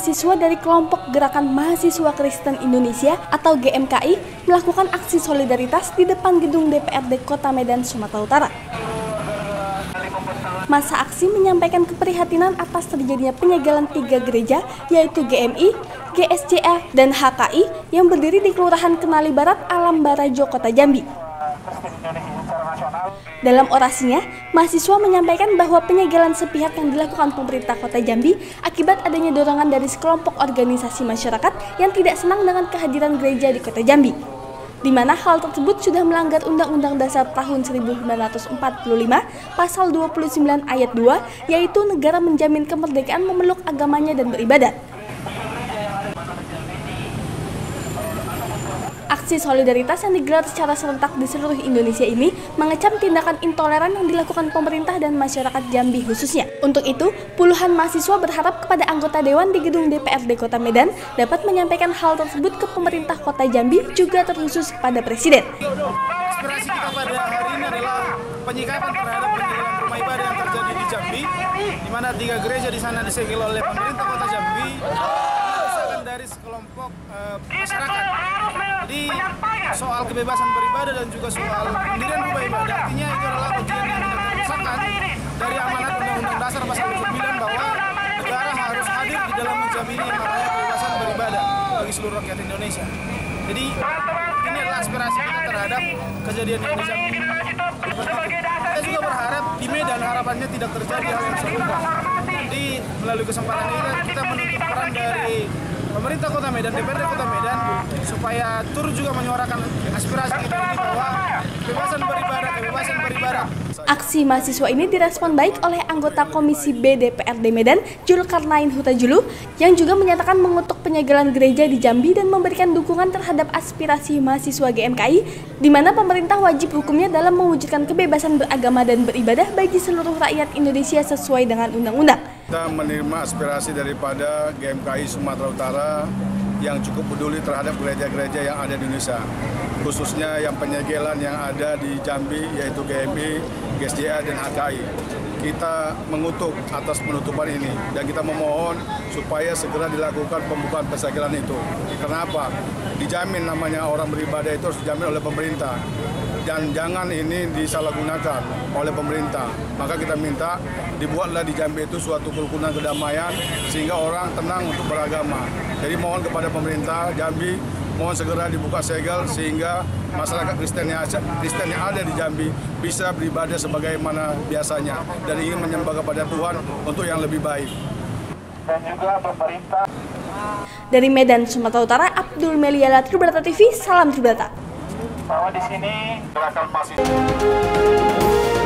mahasiswa dari kelompok Gerakan Mahasiswa Kristen Indonesia atau GMKI melakukan aksi solidaritas di depan gedung DPRD Kota Medan, Sumatera Utara. Masa aksi menyampaikan keprihatinan atas terjadinya penyegelan 3 gereja, yaitu GMI, GSJA, dan HKI yang berdiri di Kelurahan Kenali Barat, Alam Barajo, Kota Jambi. Dalam orasinya, mahasiswa menyampaikan bahwa penyegelan sepihak yang dilakukan pemerintah Kota Jambi akibat adanya dorongan dari sekelompok organisasi masyarakat yang tidak senang dengan kehadiran gereja di Kota Jambi, di mana hal tersebut sudah melanggar Undang-Undang Dasar tahun 1945 Pasal 29 Ayat 2, yaitu negara menjamin kemerdekaan memeluk agamanya dan beribadat. Aksi solidaritas yang digelar secara serentak di seluruh Indonesia ini mengecam tindakan intoleran yang dilakukan pemerintah dan masyarakat Jambi khususnya. Untuk itu, puluhan mahasiswa berharap kepada anggota Dewan di gedung DPRD Kota Medan dapat menyampaikan hal tersebut ke pemerintah Kota Jambi, juga terkhusus kepada Presiden. Aspirasi kita pada hari ini adalah penyikapan terhadap penyegelan rumah ibadah yang terjadi di Jambi, di mana 3 gereja di sana disegel oleh pemerintah Kota Jambi dari sekelompok masyarakat. Jadi soal kebebasan beribadah dan juga soal pendirian rumah ibadah, artinya itu adalah bagian yang tidak terpisahkan dari amanat Undang-Undang Dasar Pasal 29 bahwa negara harus hadir di dalam menjamin yang namanya kebebasan beribadah bagi seluruh rakyat Indonesia. Jadi ini adalah aspirasi kita terhadap kejadian yang di Jambi. Kita juga berharap di Medan harapannya tidak terjadi hal yang serupa. Jadi melalui kesempatan ini kita menuntut peran dari pemerintah Kota Medan, DPRD Kota Medan, supaya turut juga menyuarakan aspirasi kita ini bahwa kebebasan beribadah. Aksi mahasiswa ini direspon baik oleh anggota Komisi B DPRD Medan, Julkarnain Hutajulu, yang juga menyatakan mengutuk penyegelan gereja di Jambi dan memberikan dukungan terhadap aspirasi mahasiswa GMKI, di mana pemerintah wajib hukumnya dalam mewujudkan kebebasan beragama dan beribadah bagi seluruh rakyat Indonesia sesuai dengan undang-undang. Kita menerima aspirasi daripada GMKI Sumatera Utara yang cukup peduli terhadap gereja-gereja yang ada di Indonesia, khususnya yang penyegelan yang ada di Jambi, yaitu GMI, GSJA, dan HKI. Kita mengutuk atas penutupan ini dan kita memohon supaya segera dilakukan pembukaan pensegelan itu. Kenapa? Dijamin namanya orang beribadah itu harus dijamin oleh pemerintah. Dan jangan ini disalahgunakan oleh pemerintah. Maka kita minta dibuatlah di Jambi itu suatu kerukunan kedamaian sehingga orang tenang untuk beragama. Jadi mohon kepada pemerintah Jambi, mohon segera dibuka segel sehingga masyarakat Kristen yang ada di Jambi bisa beribadah sebagaimana biasanya dan ingin menyembah kepada Tuhan untuk yang lebih baik. Dan juga pemerintah. Dari Medan, Sumatera Utara, Abdul Meliala, Tribrata TV, salam Tribrata. Bahwa di sini gerakan mahasiswa